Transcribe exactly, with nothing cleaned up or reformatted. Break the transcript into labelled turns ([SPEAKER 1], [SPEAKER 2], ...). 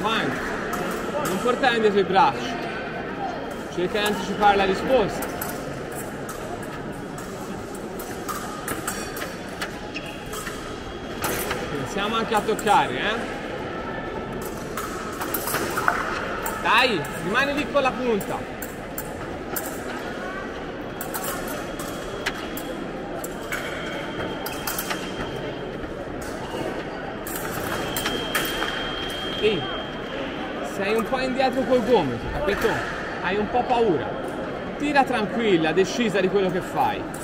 [SPEAKER 1] avanti, non portare indietro i bracci, cerca di anticipare la risposta. Pensiamo anche a toccare, eh? Dai, rimani lì con la punta. Ehi, sei un po' indietro col gomito, capito? Hai un po' paura. Tira tranquilla, decisa di quello che fai.